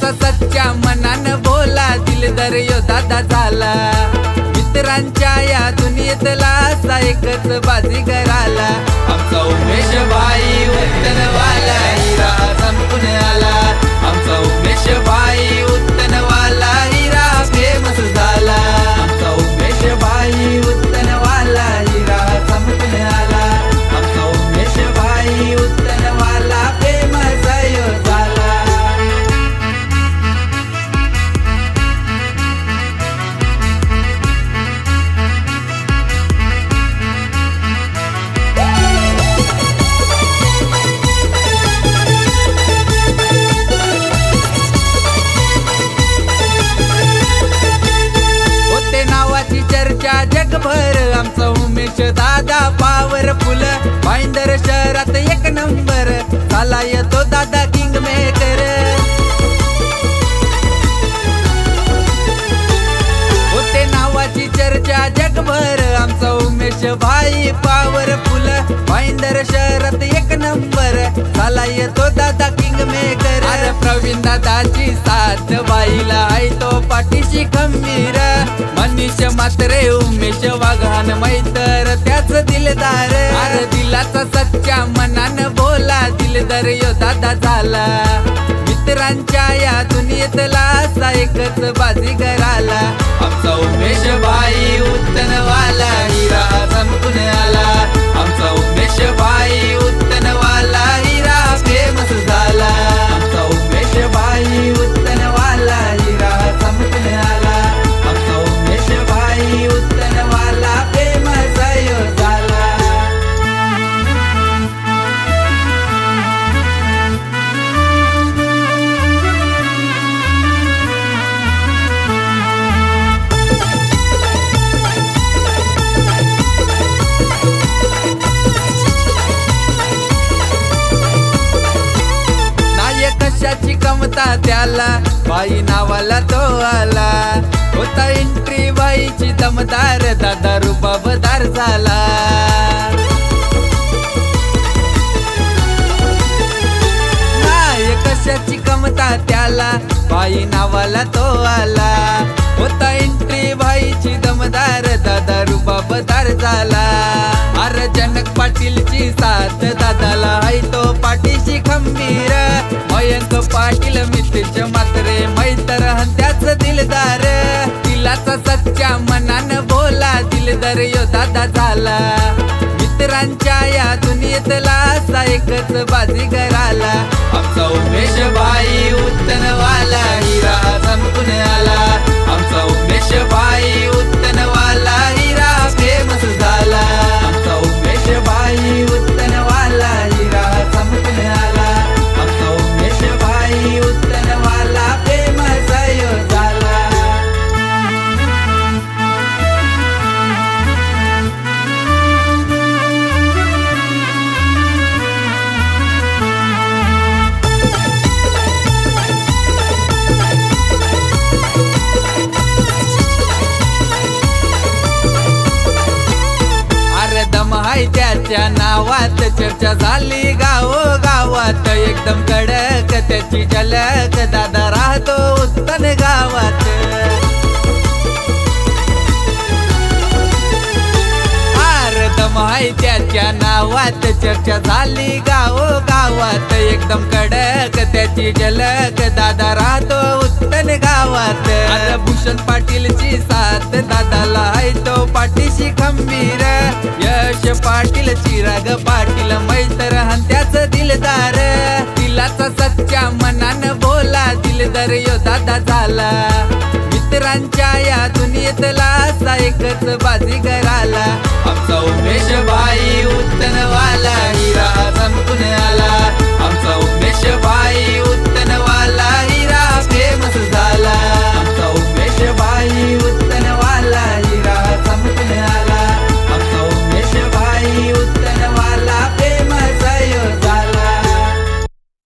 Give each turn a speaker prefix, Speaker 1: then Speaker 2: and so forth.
Speaker 1: दिलाचा सच्च्या मनानं बोला, दिलदार यो दादा झाला। मित्रांच्या या दुनियेतला असा एकच बाजीगर आला, आमचा उमेश भाई उत्तनवाला, हिरा संपून आला। आमचा उमेश भाई उत्तनवाला, हिरा फेमस झाला। आमचा उमेश भाई उत्तनवाला, हिरा संपून आला। आमचा उमेश भाई उत्तनवाला, फेमस यो झाला। चर्चा जगभर, आमचा उमेश दादा पॉवरफुल, भाईंदर शहरात एक नंबर, झाला येतो दादा किंग मेकर। होते नावाची चर्चा जगभर, आमचा उमेश भाई पॉवरफुल, भाईंदर शहरात एक नंबर, झाला येतो दादा किंग मेकर। अरे प्रवीण दादाची साथ बाईला आहे तो पाठीशी खंबीर, मनीष मात्रे उमेश वाघान मैतर त्याच दिलदार। अरे दिलाचा सच्च्या मनानं बोला, दिलदार यो दादा झाला। मित्रांच्या या दुनियेतला असा एकच बाजीगर आला, आमचा उमेश भाई उत्तनवाला, हिरा संपून आला। आमचा उमेश भाई उत्तनवाला, हिरा फेमस झाला। आमचा उमेश भाई उत्तनवाला, हिरा संपून आला। आमचा उमेश भाई उत्तनवाला, फेमस यो झाला। कशाची कमता त्याला, बाई नावाला तो आला। होता एंट्री बाईची दमदार, दादा रुबाबदार झाला। नाही कशाची कमता त्याला, बाई नावाला तो आला। होता एंट्री बाईची दमदार, दादा रुबाबदार झाला। अरे जनक पाटीलची साथ दादाला आहे तो पाठीशी खंबीर, मयंक पाटील मितेश मात्रे मैतर त्याच दिलदार। दिलाचा सच्च्या मनानं बोला, दिलदार यो दादा झाला। मित्रांच्या या दुनियेतला असा एकच बाजीगर आला, आमचा उमेश भाई उत्तनवाला, हिरा संपून आला। आमचा उमेश भाई उत्तनवाला, हिरा फेमस झाला। आमचा उमेश भाई उत्तनवाला, हिरा संपून आला। आमचा उमेश भाई उत्तनवाला, फेमस यो झाला। हाय त्याच्या नावात चर्चा झाली गावोगावात, एकदम कडक त्याची झलक, दादा राहतो उत्तन गावात। दम हाय त्याच्या नावात चर्चा झाली गावोगावात, एकदम कडक त्याची झलक, दादा राहतो उत्तन गावात। आता भूषण पाटीलची साथ दादाला आहे तो पाठीशी खंबीर, यश पाटील चिराग पाटील मैतर त्याच दिलदार। दिलाचा सच्च्या मनानं बोला, दिलदार यो दादा झाला। मित्रांच्या या दुनियेतला असा एकच बाजीगर आला, आमचा उमेश भाई उत्तनवाला।